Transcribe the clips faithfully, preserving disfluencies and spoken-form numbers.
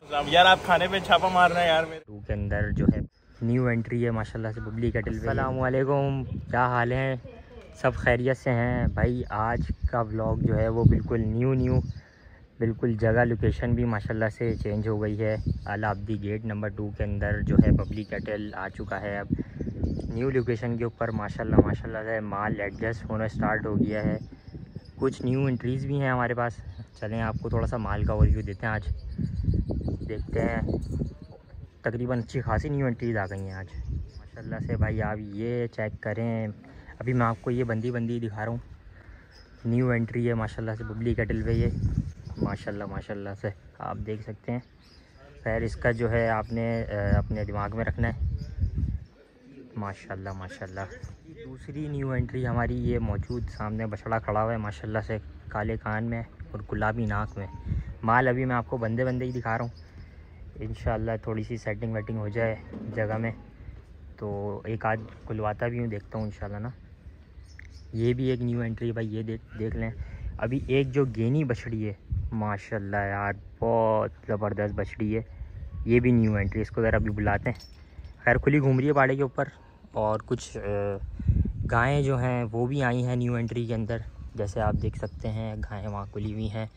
यार आप खाने पे छापा मार रहे हैं यार मेरे के अंदर जो है न्यू एंट्री है माशाल्लाह से बबली केटल। अस्सलाम वालेकुम, क्या हाल है? सब खैरियत से हैं भाई। आज का व्लॉग जो है वो बिल्कुल न्यू न्यू बिल्कुल जगह लोकेशन भी माशाल्लाह से चेंज हो गई है। अलाब्दी गेट नंबर टू के अंदर जो है बबली केटल आ चुका है। अब न्यू लोकेशन के ऊपर माशाल्लाह माशाल्लाह से माल एडजस्ट होना स्टार्ट हो गया है। कुछ न्यू एंट्रीज़ भी हैं हमारे पास। चलें आपको थोड़ा सा माल का ओवरव्यू देते हैं। आज देखते हैं, तकरीबन अच्छी खासी न्यू एंट्रीज़ आ गई हैं आज माशाल्लाह से भाई। आप ये चेक करें, अभी मैं आपको ये बंदी बंदी दिखा रहा हूँ। न्यू एंट्री है माशाल्लाह से बबली केटल पे, ये माशाल्लाह माशाल्लाह से आप देख सकते हैं। खैर इसका जो है आपने अपने दिमाग में रखना है। माशाल्लाह माशाल्लाह। दूसरी न्यू एंट्री हमारी ये मौजूद सामने बछड़ा खड़ा हुआ है माशाल्लाह से, काले कान में और गुलाबी नाक में। माल अभी मैं आपको बंदे बंदे ही दिखा रहा हूँ। इंशाल्लाह थोड़ी सी सेटिंग वेटिंग हो जाए जगह में तो एक आध खुलवाता भी हूँ, देखता हूँ इंशाल्लाह ना। ये भी एक न्यू एंट्री है भाई, ये देख देख लें। अभी एक जो गेनी बछड़ी है माशाल्लाह यार, बहुत ज़बरदस्त बछड़ी है, ये भी न्यू एंट्री। इसको ज़रा अभी बुलाते हैं। खैर खुली घूम रही है बाड़े के ऊपर। और कुछ गायें जो हैं वो भी आई हैं न्यू एंट्री के अंदर, जैसे आप देख सकते हैं। गायें वहाँ खुली हुई हैं।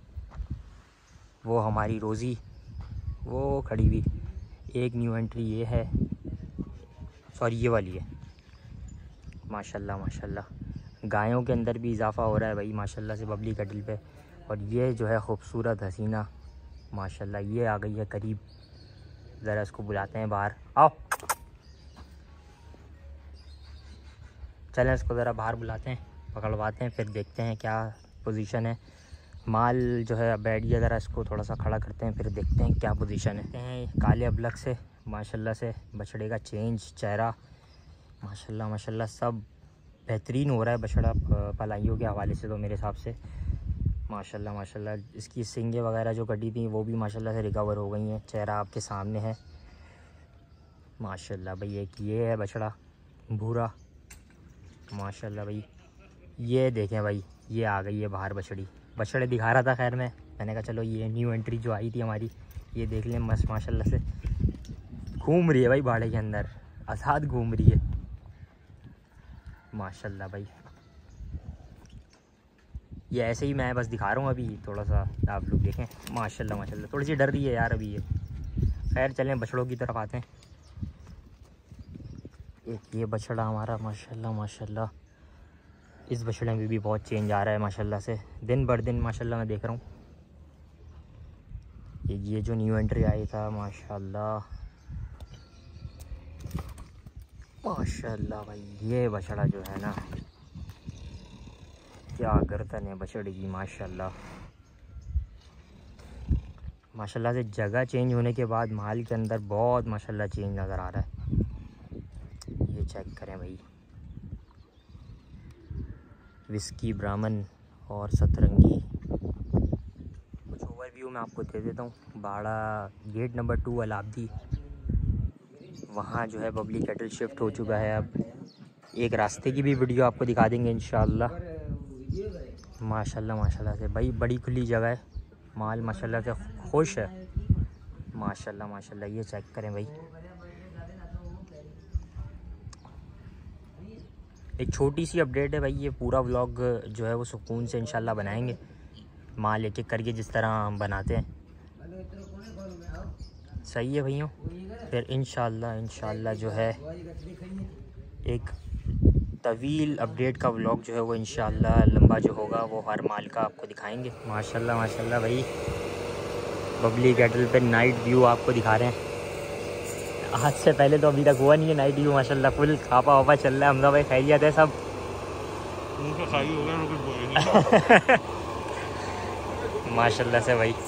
वो हमारी रोज़ी वो खड़ी हुई। एक न्यू एंट्री ये है, सॉरी ये वाली है। माशाल्लाह माशाल्लाह गायों के अंदर भी इजाफ़ा हो रहा है भाई माशाल्लाह से बबली केटल पे। और ये जो है ख़ूबसूरत हसीना माशाल्लाह, ये आ गई है करीब। ज़रा इसको बुलाते हैं बाहर, आओ चलें इसको ज़रा बाहर बुलाते हैं, पकड़वाते हैं, फिर देखते हैं क्या पोजीशन है। माल जो है बैठ गया, ज़रा इसको थोड़ा सा खड़ा करते हैं, फिर देखते हैं क्या पोजीशन है। काले अबलग से माशाल्लाह से बछड़े का चेंज चेहरा माशाल्लाह माशाल्लाह सब बेहतरीन हो रहा है बछड़ा पलाइयों के हवाले से तो मेरे हिसाब से माशाल्लाह माशाल्लाह। इसकी सींगें वगैरह जो कटी थी वो भी माशाल्लाह से रिकवर हो गई हैं। चेहरा आपके सामने है माशाल्लाह भाई। एक ये है बछड़ा भूरा माशाल्लाह भाई। ये देखें भाई, ये आ गई है बाहर बछड़ी। बछड़े दिखा रहा था खैर मैं मैंने कहा चलो ये न्यू एंट्री जो आई थी हमारी, ये देख लें। मस्त माशाल्लाह से घूम रही है भाई बाड़े के अंदर, आज़ाद घूम रही है माशाल्लाह भाई। ये ऐसे ही मैं बस दिखा रहा हूँ अभी, थोड़ा सा आप लोग देखें माशाल्लाह माशाल्लाह। थोड़ी सी डर रही है यार अभी ये। खैर चलें बछड़ों की तरफ आते हैं। एक ये बछड़ा हमारा माशाल्लाह माशाल्लाह, इस बछड़े में भी बहुत चेंज आ रहा है माशाल्लाह से, दिन बर दिन माशाल्लाह मैं देख रहा हूँ। ये ये जो न्यू एंट्री आई था माशाल्लाह माशाल्लाह भाई। ये बछड़ा जो है ना, क्या गर्दन है बछड़े की माशाल्लाह माशाल्लाह से। जगह चेंज होने के बाद माल के अंदर बहुत माशाल्लाह चेंज नज़र आ रहा है। ये चेक करें भाई, विस्की ब्राह्मण और सतरंगी। कुछ ओवरव्यू मैं आपको दे देता हूँ। बाड़ा गेट नंबर टू अलाब्दी, वहाँ जो है बबली केटल शिफ्ट हो चुका है। अब एक रास्ते की भी वीडियो आपको दिखा देंगे इंशाल्लाह माशाल्लाह माशाल्लाह से भाई। बड़ी खुली जगह है, माल माशाल्लाह से खुश है माशाल्लाह माशाल्लाह। ये चेक करें भाई, एक छोटी सी अपडेट है भाई। ये पूरा व्लॉग जो है वो सुकून से इंशाल्लाह बनाएंगे, माल एक एक करके जिस तरह हम बनाते हैं। सही है भैया। फिर इंशाल्लाह इंशाल्लाह जो है एक तवील अपडेट का व्लॉग जो है वो इंशाल्लाह लंबा जो होगा वो हर माल का आपको दिखाएंगे माशाल्लाह माशाल्लाह भाई। बबली केटल पे नाइट व्यू आपको दिखा रहे हैं। आज से पहले तो अभी तक हुआ नहीं है नाइट व्यू माशाल्लाह। फुल खापा वापा चल रहा है। हमदा भाई खैरियत है सब? खाई हो गया माशाल्लाह से भाई,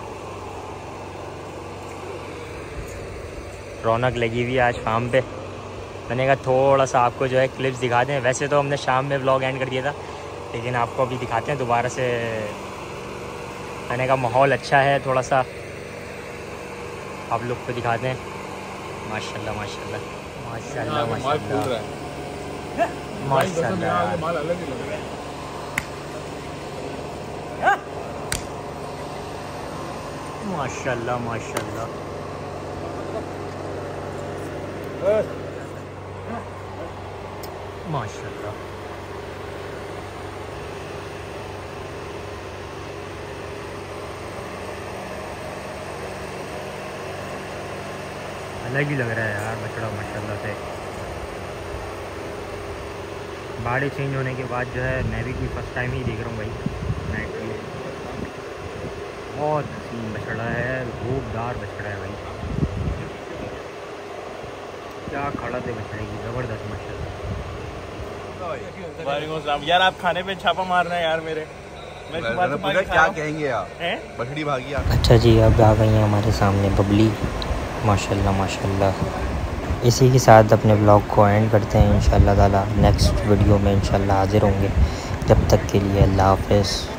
रौनक लगी हुई है आज फार्म पे। मैंने कहा थोड़ा सा आपको जो है क्लिप्स दिखा दें। वैसे तो हमने शाम में व्लॉग एंड कर दिया था, लेकिन आपको अभी दिखाते हैं दोबारा से। मैंने कहा माहौल अच्छा है, थोड़ा सा आप लोग को दिखाते हैं। माशाल्लाह माशाल्लाह माशाल्लाह माशाल्लाह माशाल्लाह माशाल्लाह। माशाल्लाह अलग ही लग रहा है यार बछड़ा माशाल्लाह से। बाड़े चेंज होने के बाद जो है मैं भी कोई फर्स्ट टाइम ही देख रहा हूँ भाई नाइट व्यू। बहुत हसीन बछड़ा है, रूपदार बछड़ा है भाई। क्या खड़ा थे बछड़े की, ज़बरदस्त माशाल्लाह। यार आप खाने पे छापा मारना है यार मेरे। मैं पूछा क्या कहेंगे आप, बछड़ी भागी आप। अच्छा जी, अब आ गई हैं हमारे सामने बबली माशाल्लाह माशाल्लाह। इसी के साथ अपने ब्लॉग को एंड करते हैं इंशाल्लाह ताला। नेक्स्ट वीडियो में इंशाल्लाह हाजिर होंगे। जब तक के लिए अल्लाह हाफ़िज़।